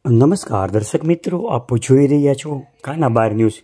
નમસ્કાર દર્શક મિત્રો, આપ જોઈ રહ્યા છો કાના બાર ન્યૂઝ.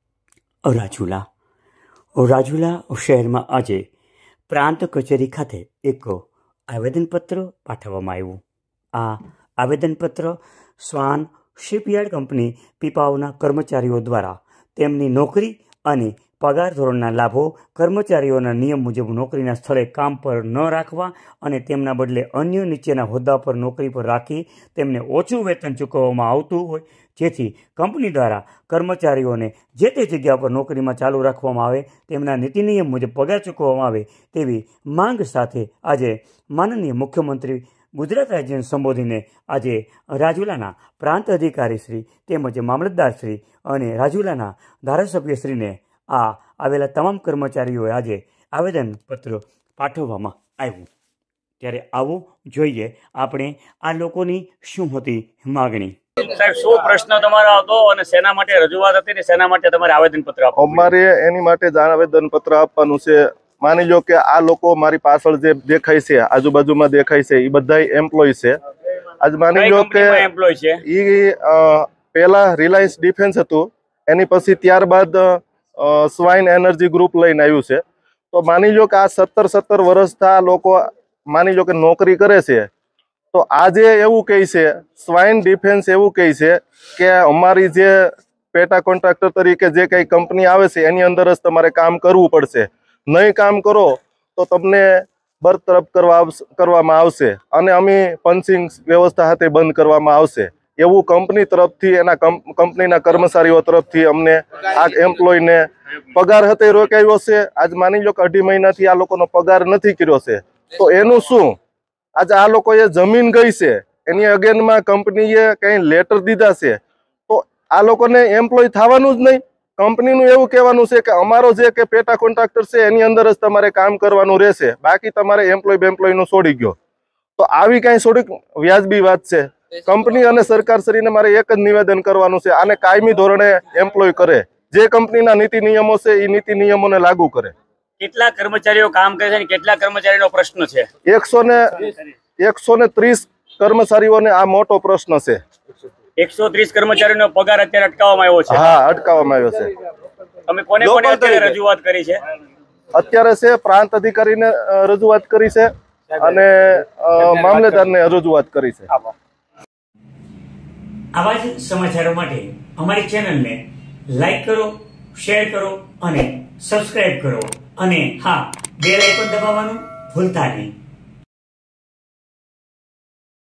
રાજુલા શહેરમાં આજે પ્રાંત કચેરી ખાતે એક આવેદનપત્ર પાઠવવામાં આવ્યું. આ આવેદનપત્ર સ્વાન શિપયાર્ડ કંપની પીપાવાવના કર્મચારીઓ દ્વારા તેમની નોકરી અને પગાર ધોરણના લાભો કર્મચારીઓના નિયમ મુજબ નોકરીના સ્થળે કામ પર ન રાખવા અને તેમના બદલે અન્ય નીચેના હોદ્દા પર નોકરી પર રાખી તેમને ઓછું વેતન ચૂકવવામાં આવતું હોય, જેથી કંપની દ્વારા કર્મચારીઓને જે તે જગ્યા પર નોકરીમાં ચાલુ રાખવામાં આવે, તેમના નીતિ નિયમ મુજબ પગાર ચૂકવવામાં આવે તેવી માંગ સાથે આજે માનનીય મુખ્યમંત્રી ગુજરાત રાજ્યને સંબોધીને આજે રાજુલાના પ્રાંત અધિકારીશ્રી તેમજ મામલતદારશ્રી અને રાજુલાના ધારાસભ્યશ્રીને આ આવેલા તમામ કર્મચારીઓએ આજે આવેદનપત્ર પાઠવવામાં આવ્યું. ત્યારે આવો જોઈએ આપણે આ લોકોની શું હતી માગણી. સાહેબ, શું પ્રશ્ન તમારો હતો અને શેના માટે રજૂઆત હતી ને શેના માટે તમારે આવેદનપત્ર આપવું? અમારે એની માટે જ આવેદનપત્ર આપવાનું છે. માની લો કે આ લોકો મારી પાછળ જે દેખાય છે, આજુબાજુમાં દેખાય છે, એ બધા એમ્પ્લોય છે. આજ માની લો કે એમ્પ્લોય છે, એ પહેલા રિલાયન્સ ડિફેન્સ હતું, એની પછી ત્યારબાદ સ્વાઇન એનર્જી ગ્રુપ લઈને આવ્યું છે. તો માની લો કે આ 17 વર્ષથી આ લોકો માની લો કે નોકરી કરે છે. તો આજે એવું કહે છે, સ્વાઇન ડિફેન્સ એવું કહે છે કે અમારી જે પેટા કોન્ટ્રાક્ટર તરીકે જે કંઈ કંપની આવે છે એની અંદર જ તમારે કામ કરવું પડશે. નહીં કામ કરો તો તમને બરતરફ કરવામાં આવશે અને અમે પંચિંગ વ્યવસ્થા સાથે બંધ કરવામાં આવશે. એવું કંપની તરફથી એના કંપનીના કર્મચારીઓ તરફથી અમને આ એમ્પ્લોયને પગાર હતે રોકાયો છે. આજ માની લો કે 2.5 મહિનાથી આ લોકોનો પગાર નથી કર્યો છે. તો એનું શું? આજે આ લોકોએ જમીન ગઈ છે, એની અગેનમાં કંપનીએ કંઈ લેટર દીધા છે, તો આ લોકોને એમ્પ્લોય થવાનું જ નહીં. કંપનીનું એવું કહેવાનું છે કે અમારો જે કે પેટા કોન્ટ્રાક્ટર છે એની અંદર જ તમારે કામ કરવાનું રહેશે, બાકી તમારે એમ્પ્લોયનું છોડી ગયો. તો આવી કાંઈ થોડીક વ્યાજબી વાત છે. કંપની અને સરકારશ્રીને મારે એક જ નિવેદન કરવાનું છે, આને કાયમી ધોરણે એમ્પ્લોય કરે. જે કંપનીના નીતિ નિયમો છે એ નીતિ નિયમોને લાગુ કરે. કેટલા કર્મચારીઓ કામ કરે છે અને કેટલા કર્મચારીનો પ્રશ્ન છે? 130 કર્મચારીઓને આ મોટો પ્રશ્ન છે. 130 કર્મચારીનો પગાર અત્યારે અટકાવવામાં આવ્યો છે. હા, અટકાવવામાં આવ્યો છે. તમે કોને અત્યારે રજૂઆત કરી છે? અત્યારે છે પ્રાંત અધિકારીને રજૂઆત કરી છે અને મામલેદારને રજૂઆત કરી છે. આવા જ સમાચારો માટે અમારી ચેનલને લાઈક કરો, શેર કરો અને સબસ્ક્રાઇબ કરો અને હા, બેલ આઇકોન દબાવવાનું ભૂલતા નહીં.